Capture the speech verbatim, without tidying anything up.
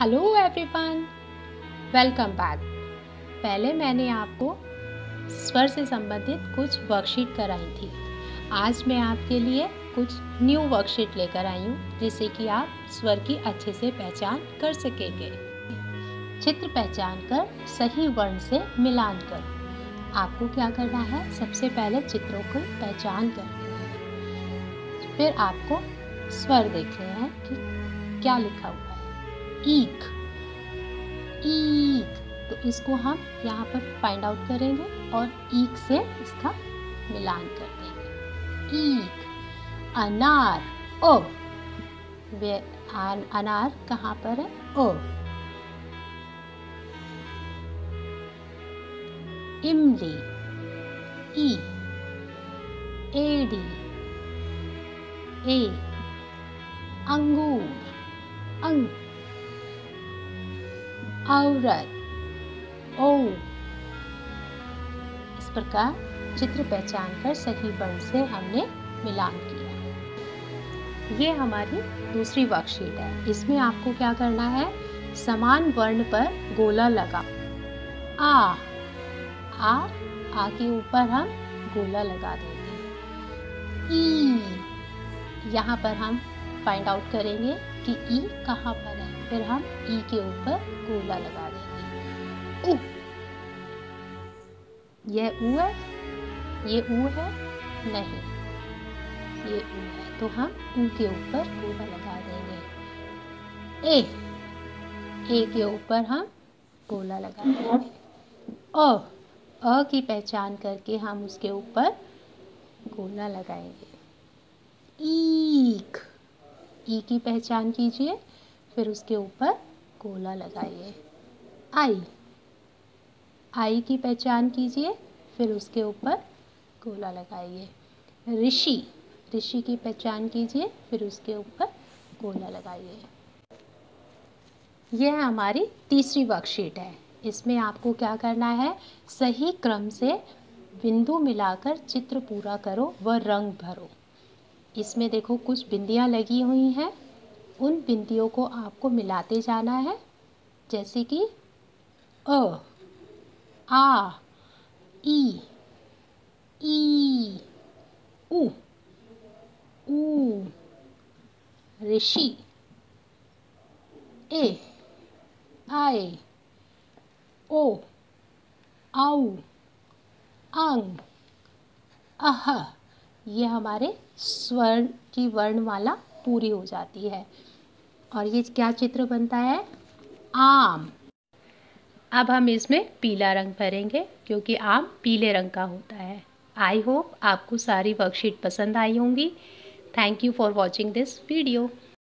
Hello everyone, welcome back. पहले मैंने आपको स्वर से संबंधित कुछ वर्कशीट कराई थी। आज मैं आपके लिए कुछ न्यू वर्कशीट लेकर आई हूँ जिससे कि आप स्वर की अच्छे से पहचान कर सकेंगे। चित्र पहचान कर सही वर्ण से मिलान करो। आपको क्या करना है, सबसे पहले चित्रों को पहचान करनी है, फिर आपको स्वर देखने हैं कि क्या लिखा हुआ है। ईक, ईक, तो इसको हम यहाँ पर फाइंड आउट करेंगे और ईक से इसका मिलान कर देंगे। ईक। अनार, ओ, वे अनार कहाँ पर है? ओ। इमली, ई। एडी, ए। अंगूर, अंग। औरत, ओ। इस प्रकार चित्र पहचान कर सही वर्ण से हमने मिलान किया। ये हमारी दूसरी वर्कशीट है। इसमें आपको क्या करना है, समान वर्ण पर गोला लगा। आ, आ, आ के ऊपर हम गोला लगा देंगे। ई, यहाँ पर हम फाइंड आउट करेंगे कि ई कहाँ पर है, फिर हम ई के ऊपर गोला लगा देंगे। उ, यह ऊ है, ये ऊ है नहीं, ये ऊ है, तो हम ऊ के ऊपर गोला लगा देंगे। ए, ए के ऊपर हम गोला लगा देंगे। अ, अ की पहचान करके हम उसके ऊपर गोला लगाएंगे। ईक, ई की पहचान कीजिए, फिर उसके ऊपर गोला लगाइए। आई, आई की पहचान कीजिए, फिर उसके ऊपर गोला लगाइए। ऋषि, ऋषि की पहचान कीजिए, फिर उसके ऊपर गोला लगाइए। यह हमारी तीसरी वर्कशीट है। इसमें आपको क्या करना है, सही क्रम से बिंदु मिलाकर चित्र पूरा करो व रंग भरो। इसमें देखो कुछ बिंदियां लगी हुई हैं, उन बिंदियों को आपको मिलाते जाना है, जैसे कि अ, आ, ई, ई, उ, ऊ, ऋषि, ए, आए, ओ, आउ, अंग, अह। ये हमारे स्वर की वर्णमाला पूरी हो जाती है। और ये क्या चित्र बनता है? आम। अब हम इसमें पीला रंग भरेंगे क्योंकि आम पीले रंग का होता है। आई होप आपको सारी वर्कशीट पसंद आई होंगी। Thank you for watching this video.